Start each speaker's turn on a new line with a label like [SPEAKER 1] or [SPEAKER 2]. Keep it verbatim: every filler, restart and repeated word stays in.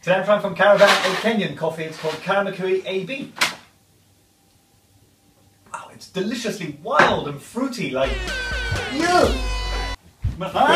[SPEAKER 1] Today I'm trying from Caravan a Kenyan coffee. It's called Caravan A B. Wow, it's deliciously wild and fruity, like you.